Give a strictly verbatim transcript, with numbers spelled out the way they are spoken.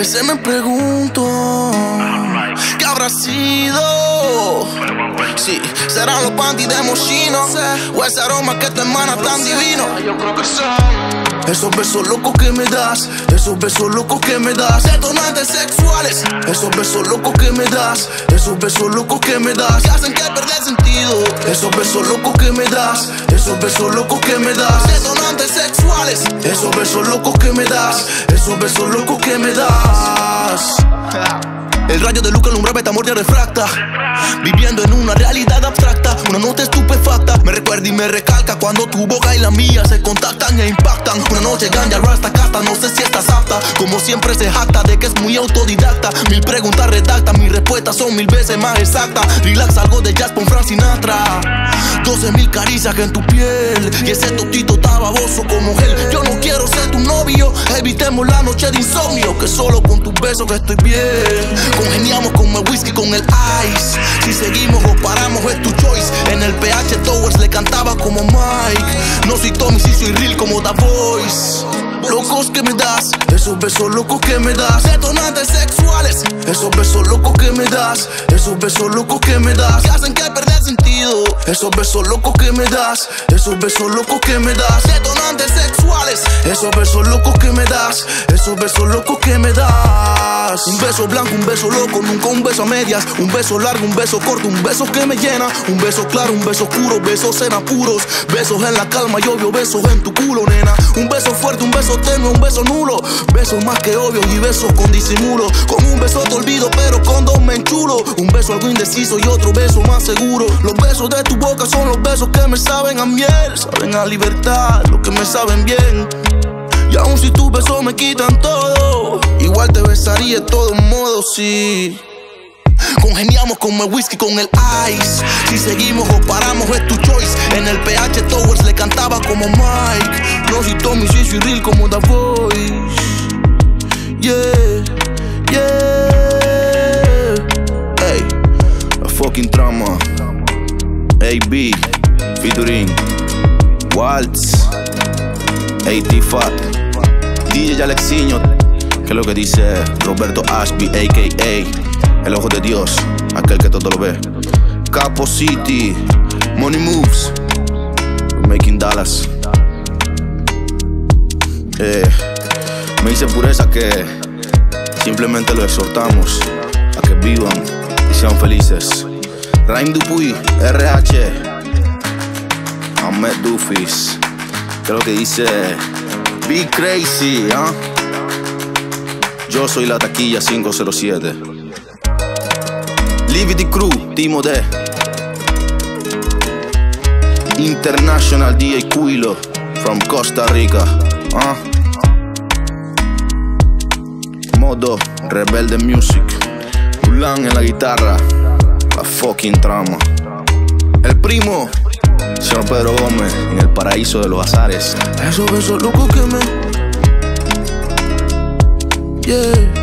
veces me pregunto ¿qué habrá sido? Sí, serán los panties de Moschino o ese aroma que tu hermana tan divino. Yo creo que son esos besos locos que me das, esos besos locos que me das, detonantes sexuales. Esos besos locos que me das, esos besos locos que me das, que hacen que perder sentido. Esos besos locos que me das, esos besos locos que me das, detonantes sexuales. Esos besos locos que me das, esos besos locos que me das. El rayo de luz que alumbra metamorfia refracta, viviendo en una realidad abstracta. Una nota estupefacta me recuerda y me recalca cuando tu boca y la mía se contactan e impactan. Una noche ganja, rasta, casta, no sé si estás apta. Como siempre se jacta de que es muy autodidacta. Mil preguntas redacta, mis respuestas son mil veces más exactas. Relax, algo de jazz con Frank Sinatra. Doce mil caricias en tu piel y ese totito está baboso como gel. Yo no quiero ser tu novio, evitemos la noche de insomnio, que solo con tus besos que estoy bien. Congeniamos como el whisky con el ice. Si seguimos o paramos es tu choice. En el P H Towers le cantaba como Mike. No soy Tommy, si soy real como The Voice. Locos que me das, esos besos locos que me das, detonantes sexuales. Esos besos locos que me das, esos besos locos que me das, que hacen que perder sentido. Esos besos locos que me das, esos besos locos que me das, detonantes sexuales. Esos besos locos que me das, esos besos locos que me das. Un beso blanco, un beso loco, nunca un beso a medias. Un beso largo, un beso corto, un beso que me llena. Un beso claro, un beso oscuro, besos en apuros. Besos en la calma y obvio, besos en tu culo, nena. Un beso fuerte, un beso tenue, un beso nulo. Besos más que obvios y besos con disimulo. Con un beso te olvido, pero con dos me enchulo. Un beso algo indeciso y otro beso más seguro. Los besos de tu boca son los besos que me saben a miel, saben a libertad, los que me saben bien. Y aun si tus besos me quitan todo, igual te besaría de todos modos, sí. Congeniamos como el whisky con el ice. Si seguimos o paramos es tu choice. En el P H Towers le cantaba como Mike. No soy Tommy, si soy real como The Voice. Yeah, yeah. Ey, la fucking trama. A B, featuring Waltz, A T Fat, D J Alexiño. Que es lo que dice Roberto Ashby, a k a el ojo de Dios, aquel que todo lo ve. Capo City, Money Moves, we're making Dallas. Eh, me dice pureza que simplemente lo exhortamos a que vivan y sean felices. Raim Dupuy, R H, Ahmed Dufis, que es lo que dice Be Crazy, ¿ah? ¿eh? Yo soy la taquilla cinco cero siete. Liberty Crew, Timo D, International D J Quilo from Costa Rica, ¿ah? ¿eh? Modo Rebelde Music, Ulan en la guitarra, la fucking trama. El primo, señor Pedro Gómez, en el paraíso de los azares. Esos besos locos que me... Yeah.